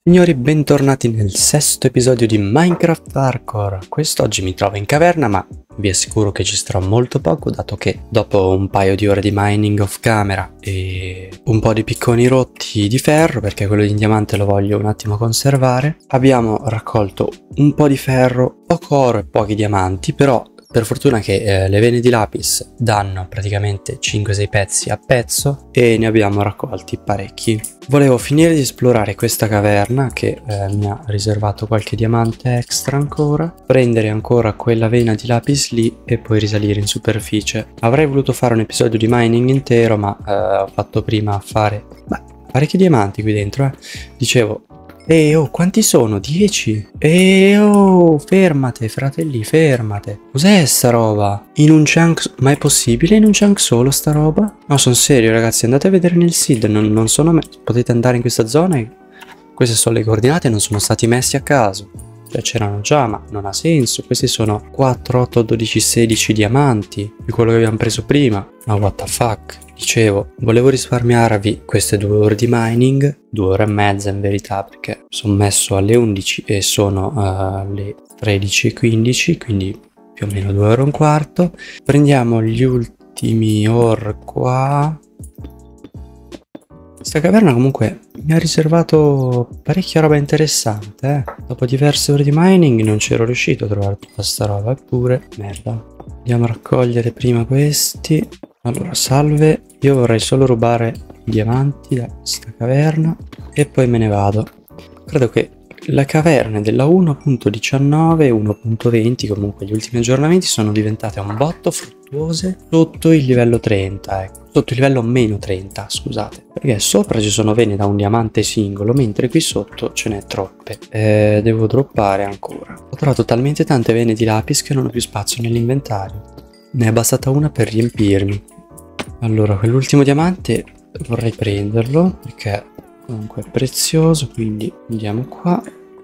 Signori, bentornati nel sesto episodio di Minecraft Hardcore. Quest'oggi mi trovo in caverna, ma vi assicuro che ci starò molto poco, dato che dopo un paio di ore di mining off camera e un po' di picconi rotti di ferro, perché quello di diamante lo voglio un attimo conservare, abbiamo raccolto un po' di ferro, poco oro e pochi diamanti, però per fortuna che le vene di lapis danno praticamente 5-6 pezzi a pezzo e ne abbiamo raccolti parecchi. Volevo finire di esplorare questa caverna che mi ha riservato qualche diamante extra ancora, prendere ancora quella vena di lapis lì e poi risalire in superficie. Avrei voluto fare un episodio di mining intero, ma ho fatto prima a fare parecchi diamanti qui dentro. Dicevo, oh, quanti sono? 10? Oh, fermate, fratelli, fermate. Cos'è sta roba? In un chunk? Ma è possibile in un chunk solo sta roba? No, sono serio, ragazzi, andate a vedere nel seed, non sono... Potete andare in questa zona e... Queste sono le coordinate, non sono stati messi a caso. Cioè c'erano già, ma non ha senso. Questi sono 4, 8, 12, 16 diamanti, di quello che abbiamo preso prima. Ma what the fuck? Dicevo, volevo risparmiarvi queste 2 ore di mining, 2 ore e mezza in verità, perché sono messo alle 11 e sono alle 13:15, quindi più o meno 2 ore e un quarto. Prendiamo gli ultimi ore qua. Questa caverna comunque mi ha riservato parecchia roba interessante, Dopo diverse ore di mining non c'ero riuscito a trovare tutta sta roba, eppure, merda. Andiamo a raccogliere prima questi. Allora, salve, io vorrei solo rubare i diamanti da questa caverna e poi me ne vado. Credo che le caverne della 1.19 e 1.20, comunque gli ultimi aggiornamenti, sono diventate un botto fruttuose sotto il livello 30, ecco. Sotto il livello meno 30, scusate. Perché sopra ci sono vene da un diamante singolo, mentre qui sotto ce n'è troppe. Devo droppare ancora. Ho trovato talmente tante vene di lapis che non ho più spazio nell'inventario. Ne è bastata una per riempirmi. Allora, quell'ultimo diamante vorrei prenderlo perché comunque è prezioso, quindi andiamo qua.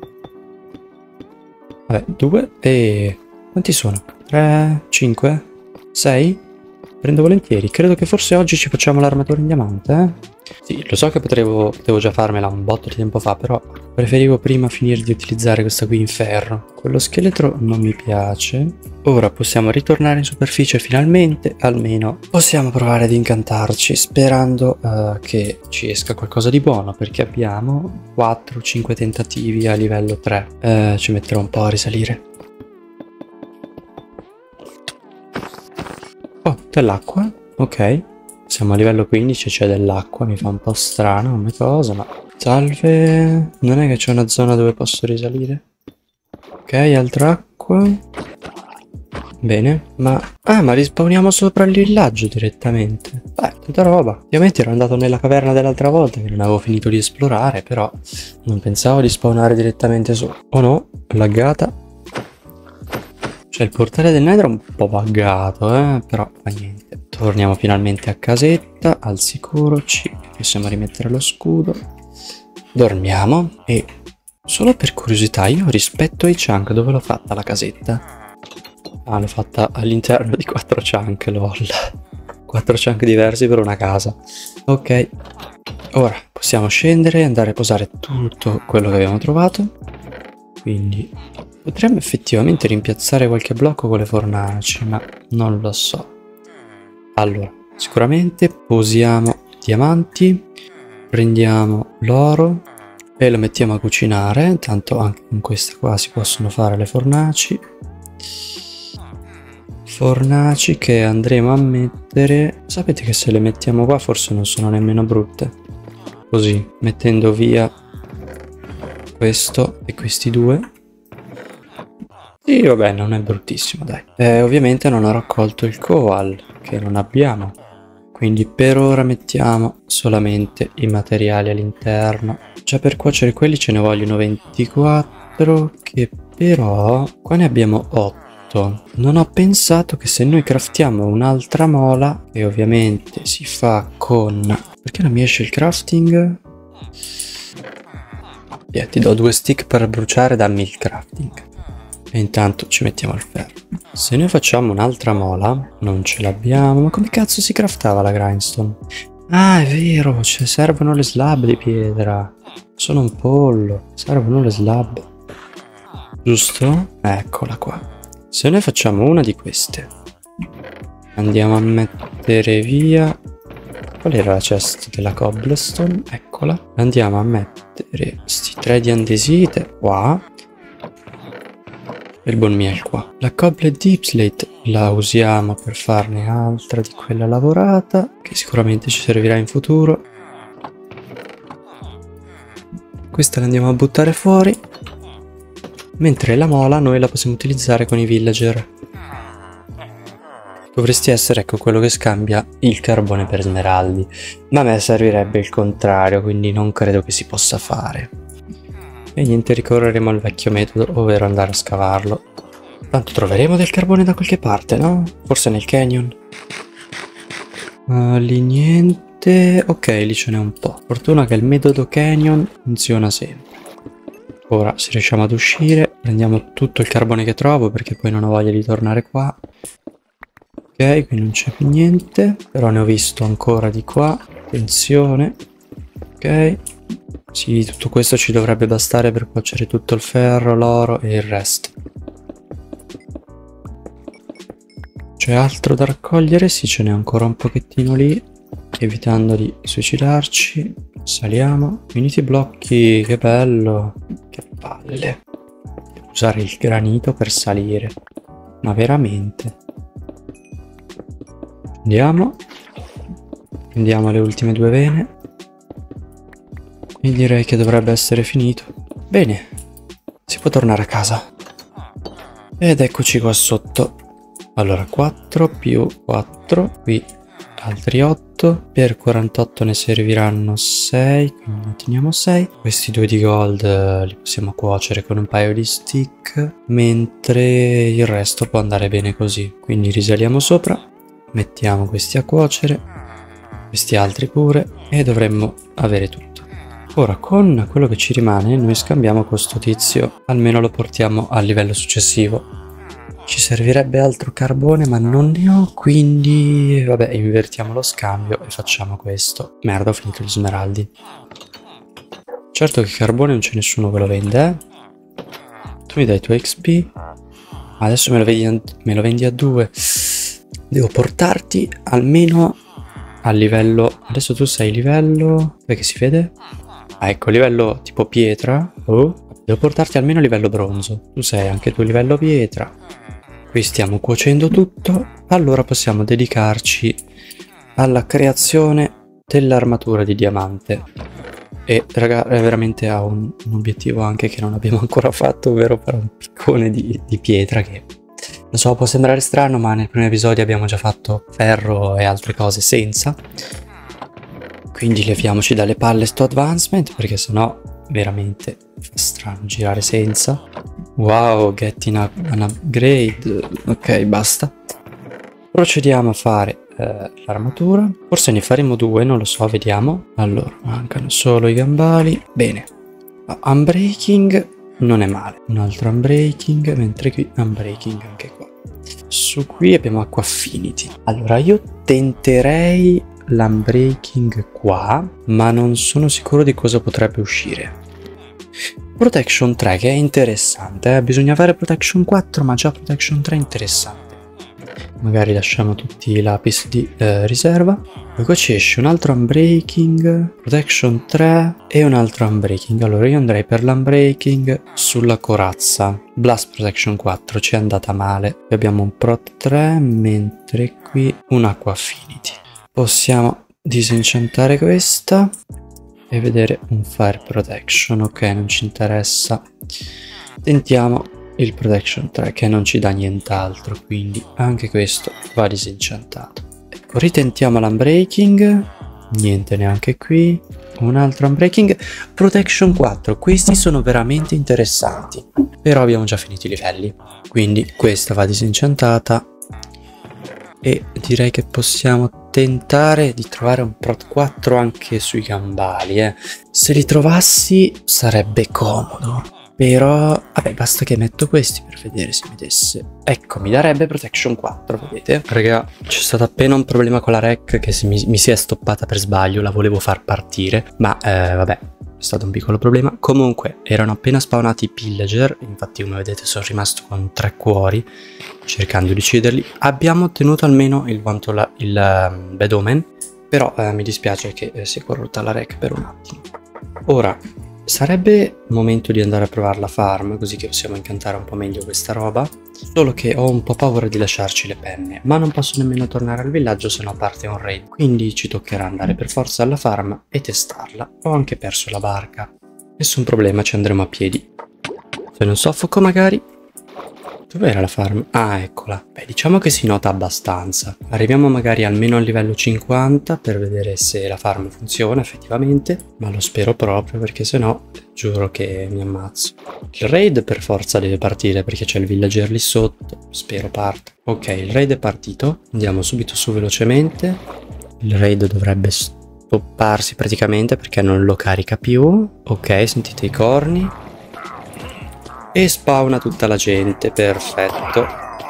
Vabbè, 2 e... quanti sono? 3, 5, 6? Prendo volentieri. Credo che forse oggi ci facciamo l'armatura in diamante, Sì, lo so che potevo già farmela un botto di tempo fa, però preferivo prima finire di utilizzare questa qui in ferro. Quello scheletro non mi piace. Ora possiamo ritornare in superficie finalmente, almeno possiamo provare ad incantarci, sperando che ci esca qualcosa di buono, perché abbiamo 4-5 tentativi a livello 3. Ci metterò un po' a risalire. Oh, dell'acqua? Ok. Siamo a livello 15 e c'è dell'acqua, mi fa un po' strano come cosa, ma... Salve... Non è che c'è una zona dove posso risalire? Ok, altra acqua... Bene, ma... Ah, ma rispawniamo sopra il villaggio direttamente. Tanta roba. Ovviamente ero andato nella caverna dell'altra volta che non avevo finito di esplorare, però... Non pensavo di spawnare direttamente sopra. Oh no, laggata. Cioè il portale del Nether è un po' buggato, però fa niente. Torniamo finalmente a casetta, al sicuro, ci possiamo rimettere lo scudo. Dormiamo e solo per curiosità, io rispetto ai chunk dove l'ho fatta la casetta? Ah, l'ho fatta all'interno di 4 chunk, lol. 4 chunk diversi per una casa. Ok, ora possiamo scendere e andare a posare tutto quello che abbiamo trovato. Quindi... potremmo effettivamente rimpiazzare qualche blocco con le fornaci, ma non lo so. Allora, sicuramente posiamo diamanti, prendiamo l'oro e lo mettiamo a cucinare. Tanto anche con questa qua si possono fare le fornaci. Fornaci che andremo a mettere... Sapete che se le mettiamo qua forse non sono nemmeno brutte. Così, mettendo via questo e questi due. Sì, vabbè, non è bruttissimo, dai. Ovviamente non ho raccolto il coal, che non abbiamo. Quindi per ora mettiamo solamente i materiali all'interno. Già per cuocere quelli ce ne vogliono 24, che però... qua ne abbiamo 8. Non ho pensato che se noi craftiamo un'altra mola, che ovviamente si fa con... Perché non mi esce il crafting? Ti do 2 stick per bruciare, dammi il crafting. E intanto ci mettiamo il ferro. Se noi facciamo un'altra mola, non ce l'abbiamo. Ma come cazzo si craftava la grindstone? Ah, è vero, ci servono le slab di pietra. Sono un pollo, servono le slab. Giusto? Eccola qua. Se noi facciamo una di queste, andiamo a mettere via... Qual era la chest della cobblestone? Eccola. Andiamo a mettere questi 3 di andesite qua. E il bone meal qua. La cobble deep slate la usiamo per farne altra di quella lavorata, che sicuramente ci servirà in futuro. Questa la andiamo a buttare fuori, mentre la mola noi la possiamo utilizzare con i villager. Dovresti essere, ecco, quello che scambia il carbone per smeraldi, ma a me servirebbe il contrario, quindi non credo che si possa fare. E niente, ricorreremo al vecchio metodo, ovvero andare a scavarlo. Tanto troveremo del carbone da qualche parte, no? Forse nel canyon? Lì niente... Ok, lì ce n'è un po'. Fortuna che il metodo canyon funziona sempre. Ora, se riusciamo ad uscire, prendiamo tutto il carbone che trovo, perché poi non ho voglia di tornare qua. Ok, qui non c'è più niente, però ne ho visto ancora di qua. Attenzione. Ok. Sì, tutto questo ci dovrebbe bastare per cuocere tutto il ferro, l'oro e il resto. C'è altro da raccogliere? Sì, ce n'è ancora un pochettino lì. Evitando di suicidarci. Saliamo. Finiti i blocchi, che bello. Che palle. Devo usare il granito per salire. Ma veramente. Andiamo. Prendiamo le ultime 2 vene. E direi che dovrebbe essere finito. Bene. Si può tornare a casa. Ed eccoci qua sotto. Allora 4 più 4. Qui altri 8. Per 48 ne serviranno 6. Quindi ne teniamo 6. Questi 2 di gold li possiamo cuocere con un paio di stick. Mentre il resto può andare bene così. Quindi risaliamo sopra. Mettiamo questi a cuocere, questi altri pure, e dovremmo avere tutto. Ora, con quello che ci rimane, noi scambiamo questo tizio, almeno lo portiamo al livello successivo. Ci servirebbe altro carbone, ma non ne ho, quindi vabbè, invertiamo lo scambio e facciamo questo. Merda, ho finito gli smeraldi. Certo che carbone non c'è nessuno che lo vende, eh? Tu mi dai i tuoi XP, adesso me lo vendi a 2. Devo portarti almeno al livello... Adesso tu sei livello... Perché si vede? Ah, ecco, livello tipo pietra. Oh. Devo portarti almeno a livello bronzo. Tu sei anche tu livello pietra. Qui stiamo cuocendo tutto. Allora possiamo dedicarci alla creazione dell'armatura di diamante. E raga, veramente ha un obiettivo anche che non abbiamo ancora fatto, ovvero fare un piccone di pietra che... Lo so, può sembrare strano, ma nel primo episodio abbiamo già fatto ferro e altre cose senza. Quindi leviamoci dalle palle sto advancement, perché sennò veramente fa strano girare senza. Wow, getting an upgrade. Ok, basta. Procediamo a fare l'armatura. Forse ne faremo 2, non lo so, vediamo. Allora, mancano solo i gambali. Bene. Unbreaking non è male. Un altro unbreaking, mentre qui unbreaking anche qua. Su qui abbiamo acqua affinity. Allora io tenterei l'unbreaking qua, ma non sono sicuro di cosa potrebbe uscire. Protection 3 che è interessante, bisogna fare protection 4, ma già protection 3 è interessante. Magari lasciamo tutti i lapis di riserva. Poi qua ci esce un altro unbreaking, protection 3 e un altro unbreaking. Allora io andrei per l'unbreaking sulla corazza. Blast protection 4 ci è andata male. Qui abbiamo un prot 3, mentre qui un acqua affinity. Possiamo disenchantare questa e vedere un fire protection. Ok, non ci interessa. Tentiamo il protection 3 che non ci dà nient'altro, quindi anche questo va disenchantato. Ecco, ritentiamo l'unbreaking, niente neanche qui. Un altro unbreaking, protection 4. Questi sono veramente interessanti, però abbiamo già finito i livelli, quindi questa va disenchantata e direi che possiamo tentare di trovare un prot 4 anche sui gambali. Se li trovassi sarebbe comodo. Però, vabbè, basta che metto questi per vedere se vedesse. Ecco, mi darebbe protection 4, vedete? Raga, c'è stato appena un problema con la rec che mi si è stoppata per sbaglio, la volevo far partire, ma vabbè, è stato un piccolo problema. Comunque, erano appena spawnati i pillager, infatti come vedete sono rimasto con 3 cuori, cercando di ucciderli. Abbiamo ottenuto almeno il Bad Omen, però mi dispiace che si è corrotta la rec per un attimo. Ora, sarebbe il momento di andare a provare la farm, così che possiamo incantare un po' meglio questa roba. Solo che ho un po' paura di lasciarci le penne, ma non posso nemmeno tornare al villaggio se no parte un raid. Quindi ci toccherà andare per forza alla farm e testarla. Ho anche perso la barca. Nessun problema, ci andremo a piedi. Se non soffoco magari... Dov'era la farm? Ah, eccola. Beh, diciamo che si nota abbastanza. Arriviamo magari almeno al livello 50 per vedere se la farm funziona effettivamente, ma lo spero proprio perché sennò giuro che mi ammazzo. Il raid per forza deve partire perché c'è il villager lì sotto. Spero parte. Ok, il raid è partito. Andiamo subito su velocemente. Il raid dovrebbe stopparsi praticamente perché non lo carica più. Ok, sentite i corni. E spawna tutta la gente, perfetto.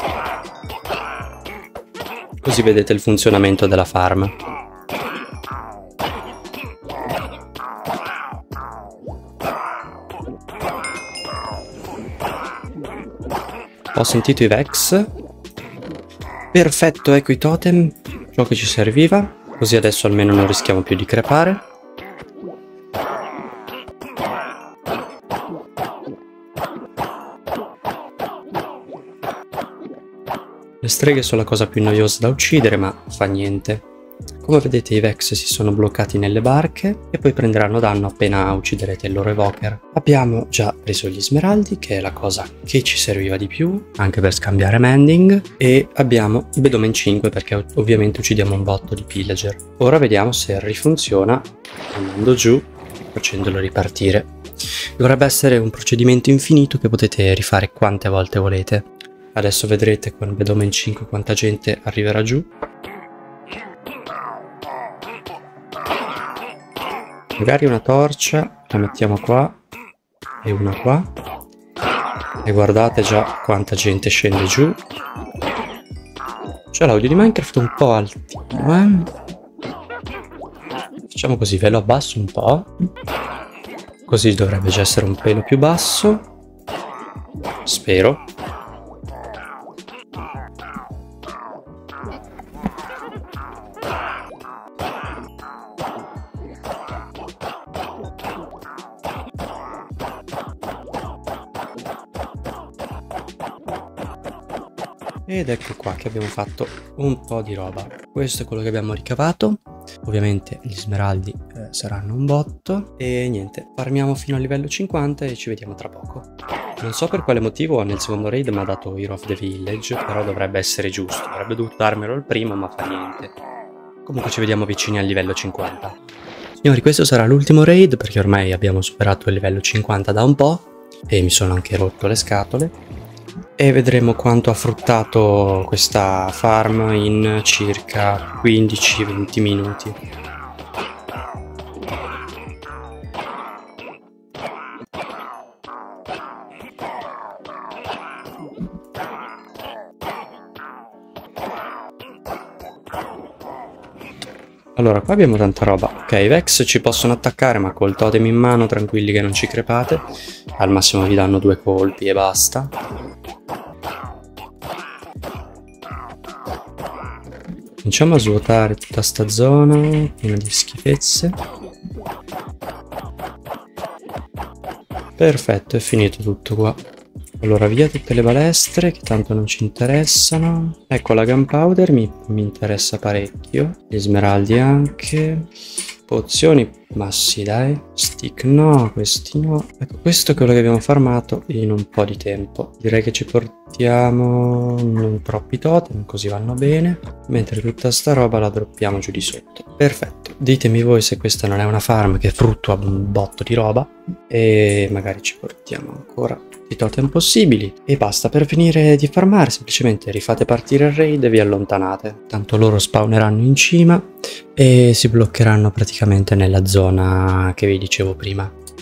Così vedete il funzionamento della farm. Ho sentito i Vex. Perfetto, ecco i totem, ciò che ci serviva. Così adesso almeno non rischiamo più di crepare. Le streghe sono la cosa più noiosa da uccidere, ma fa niente. Come vedete i Vex si sono bloccati nelle barche e poi prenderanno danno appena ucciderete il loro evoker. Abbiamo già preso gli smeraldi, che è la cosa che ci serviva di più, anche per scambiare mending, e abbiamo il Bad Omen 5 perché ovviamente uccidiamo un botto di pillager. Ora vediamo se rifunziona andando giù, facendolo ripartire. Dovrebbe essere un procedimento infinito che potete rifare quante volte volete. Adesso vedrete con Bad Omen 5 quanta gente arriverà giù. Magari una torcia la mettiamo qua e una qua. E guardate già quanta gente scende giù. C'è l'audio di Minecraft un po' altino, Facciamo così, ve lo abbasso un po'. Così dovrebbe già essere un pelo più basso. Spero. Ed ecco qua che abbiamo fatto un po' di roba. Questo è quello che abbiamo ricavato. Ovviamente gli smeraldi saranno un botto. E niente, farmiamo fino al livello 50 e ci vediamo tra poco. Non so per quale motivo nel secondo raid mi ha dato Hero of the Village, però dovrebbe essere giusto. Avrebbe dovuto darmelo il primo, ma fa niente. Comunque ci vediamo vicini al livello 50. Signori, questo sarà l'ultimo raid perché ormai abbiamo superato il livello 50 da un po'. E mi sono anche rotto le scatole. E vedremo quanto ha fruttato questa farm in circa 15-20 minuti. Allora, qua abbiamo tanta roba. Ok, i Vex ci possono attaccare, ma col totem in mano, tranquilli che non ci crepate. Al massimo vi danno 2 colpi e basta. Cominciamo a svuotare tutta sta zona piena di schifezze. Perfetto, è finito tutto qua. Allora, via tutte le balestre che tanto non ci interessano. Ecco, la gunpowder mi interessa parecchio. Gli smeraldi anche. Pozioni, ma sì dai. Stick no, questi no. Ecco, questo è quello che abbiamo farmato in un po' di tempo. Direi che ci portiamo non troppi totem, così vanno bene. Mentre tutta sta roba la droppiamo giù di sotto. Perfetto. Ditemi voi se questa non è una farm che fruttua un botto di roba. E magari ci portiamo ancora i totem possibili. E basta, per finire di farmare semplicemente rifate partire il raid e vi allontanate. Tanto loro spawneranno in cima e si bloccheranno praticamente nella zona che vi dicevo prima.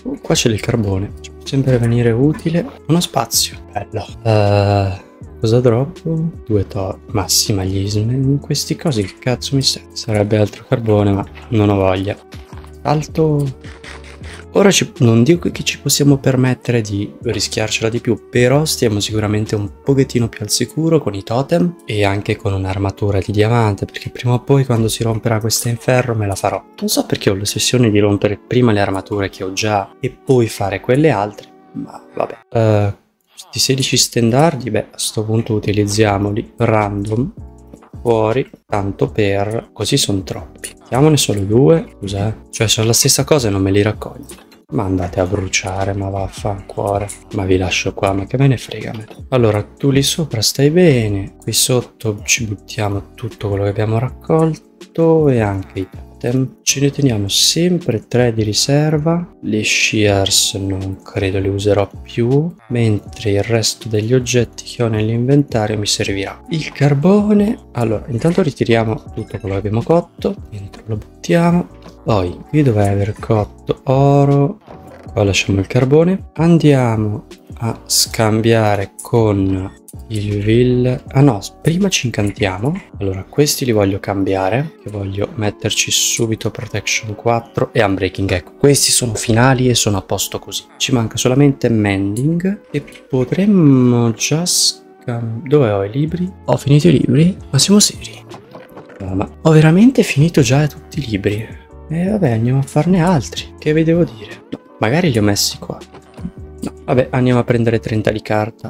Qua c'è il carbone, ci può sempre venire utile. Uno spazio, bello. Cosa droppo? 2 massimagliismi. In questi cosi che cazzo mi serve? Sarebbe altro carbone, ma non ho voglia. Alto. Ora non dico che ci possiamo permettere di rischiarcela di più, però stiamo sicuramente un pochettino più al sicuro con i totem e anche con un'armatura di diamante, perché prima o poi quando si romperà questa in ferro me la farò. Non so perché ho l'ossessione di rompere prima le armature che ho già e poi fare quelle altre, ma vabbè. Questi 16 stendardi, beh, a sto punto utilizziamoli random fuori, tanto per... così sono troppi. Mettiamone solo 2, scusa, cioè sono la stessa cosa e non me li raccogli. Ma andate a bruciare, ma vaffanculo. Ma vi lascio qua, ma che me ne frega me. Allora, tu lì sopra stai bene, qui sotto ci buttiamo tutto quello che abbiamo raccolto e anche i totem. Ce ne teniamo sempre 3 di riserva. Le shears non credo li userò più, mentre il resto degli oggetti che ho nell'inventario mi servirà. Il carbone, allora, intanto ritiriamo tutto quello che abbiamo cotto, dentro lo buttiamo. Poi, qui doveva aver cotto oro, qua lasciamo il carbone. Andiamo a scambiare con il ah no, prima ci incantiamo. Allora, questi li voglio cambiare, che voglio metterci subito protection 4 e unbreaking. Ecco, questi sono finali e sono a posto così. Ci manca solamente mending e potremmo già dove ho i libri? Ho finito i libri? Ma siamo seri? No, ma ho veramente finito già tutti i libri. E vabbè, andiamo a farne altri. Che vi devo dire? No, magari li ho messi qua. No, vabbè, andiamo a prendere 30 di carta.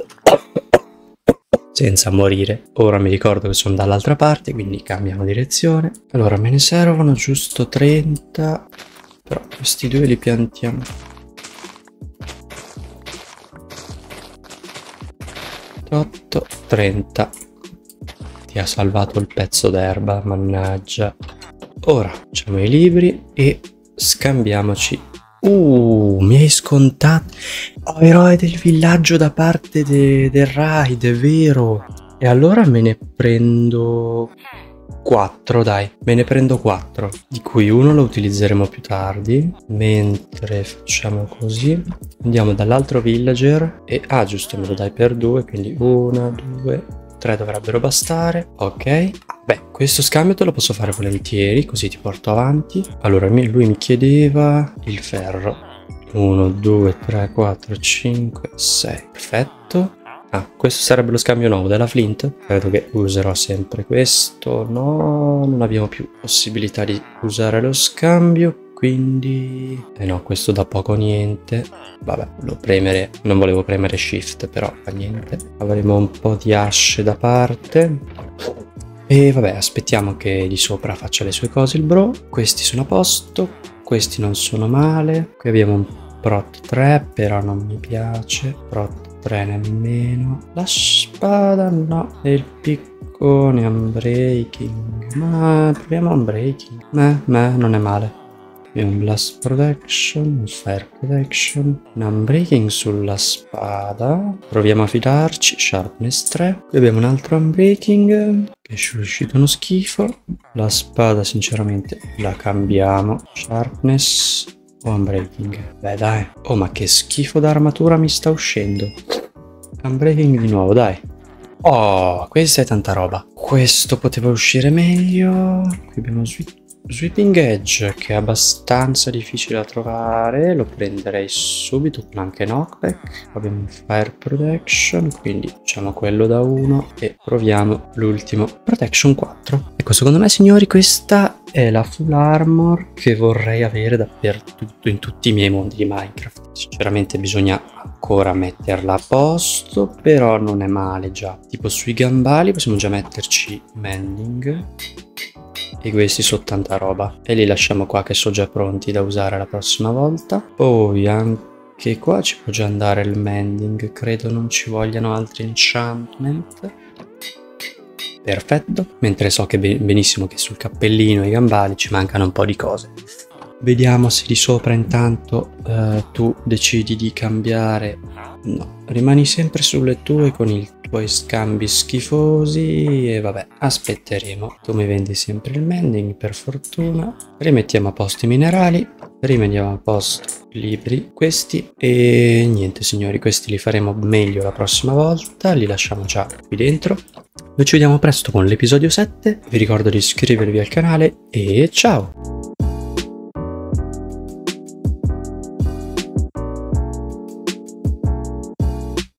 Senza morire. Ora mi ricordo che sono dall'altra parte, quindi cambiamo direzione. Allora, me ne servono giusto 30. Però questi 2 li piantiamo. 8, 30. Ti ha salvato il pezzo d'erba, mannaggia. Ora facciamo i libri e scambiamoci. Mi hai scontato. Oh, eroe del villaggio da parte del raid, è vero. E allora me ne prendo 4, dai. Me ne prendo 4, di cui uno lo utilizzeremo più tardi. Mentre facciamo così. Andiamo dall'altro villager e... ah, giusto, me lo dai per 2, quindi 1, 2, 3 dovrebbero bastare. Ok. Beh, questo scambio te lo posso fare volentieri, così ti porto avanti. Allora, lui mi chiedeva il ferro. 1, 2, 3, 4, 5, 6. Perfetto. Ah, questo sarebbe lo scambio nuovo della flint. Credo che userò sempre questo. No, non abbiamo più possibilità di usare lo scambio, quindi... no, questo da poco niente. Vabbè, non volevo premere shift, però fa niente. Avremo un po' di asce da parte. E vabbè, aspettiamo che di sopra faccia le sue cose il bro. Questi sono a posto, questi non sono male. Qui abbiamo un prot 3, però non mi piace. Prot 3 nemmeno. La spada no. E il piccone unbreaking. Ma proviamo unbreaking. Non è male. Un blast protection, un fire protection, un unbreaking sulla spada. Proviamo a fidarci. Sharpness 3. Qui abbiamo un altro unbreaking che è uscito uno schifo. La spada sinceramente la cambiamo. Sharpness o unbreaking. Beh dai. Oh, ma che schifo d'armatura mi sta uscendo. Unbreaking di nuovo, dai. Oh, questa è tanta roba. Questo poteva uscire meglio. Qui abbiamo Sweeping Edge, che è abbastanza difficile da trovare. Lo prenderei subito con anche knockback. Abbiamo Fire Protection, quindi facciamo quello da 1 e proviamo l'ultimo, Protection 4. Ecco, secondo me signori questa è la full armor che vorrei avere dappertutto in tutti i miei mondi di Minecraft. Sinceramente bisogna ancora metterla a posto, però non è male già. Tipo sui gambali possiamo già metterci mending. E questi sono tanta roba. E li lasciamo qua che sono già pronti da usare la prossima volta. Poi anche qua ci può già andare il mending. Credo non ci vogliano altri enchantment. Perfetto. Mentre so che benissimo che sul cappellino e i gambali ci mancano un po' di cose. Vediamo se di sopra intanto tu decidi di cambiare. No, rimani sempre sulle tue con i tuoi scambi schifosi e vabbè, aspetteremo. Tu mi vendi sempre il mending per fortuna. Rimettiamo a posto i minerali. Rimettiamo a posto i libri questi e niente signori, questi li faremo meglio la prossima volta, li lasciamo già qui dentro. Noi ci vediamo presto con l'episodio 7, vi ricordo di iscrivervi al canale e ciao!